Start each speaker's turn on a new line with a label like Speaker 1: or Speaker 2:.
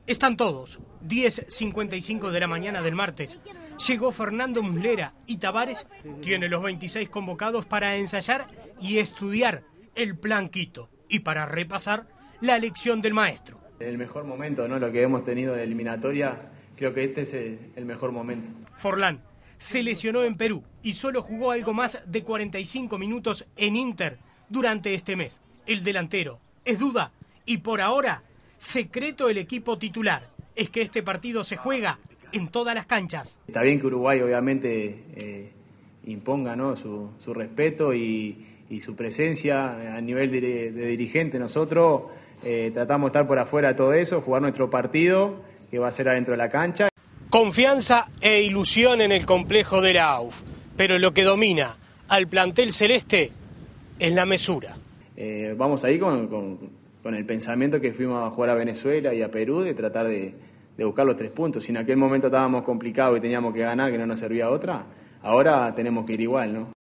Speaker 1: Están todos. 10:55 de la mañana del martes. Llegó Fernando Muslera y Tavares tiene los 26 convocados para ensayar y estudiar el plan Quito y para repasar la lección del maestro.
Speaker 2: El mejor momento, ¿no? Lo que hemos tenido de eliminatoria, creo que este es el mejor momento.
Speaker 1: Forlán se lesionó en Perú y solo jugó algo más de 45 minutos en Inter durante este mes. El delantero es duda y por ahora secreto el equipo titular. Es que este partido se juega en todas las canchas.
Speaker 2: Está bien que Uruguay obviamente imponga, ¿no? su respeto y su presencia a nivel de dirigente. Nosotros tratamos de estar por afuera de todo eso, jugar nuestro partido que va a ser adentro de la cancha.
Speaker 1: Confianza e ilusión en el complejo de la AUF, pero lo que domina al plantel celeste es la mesura.
Speaker 2: Vamos ahí con el pensamiento que fuimos a jugar a Venezuela y a Perú, de tratar de buscar los 3 puntos. Si en aquel momento estábamos complicados y teníamos que ganar, que no nos servía otra, ahora tenemos que ir igual, ¿no?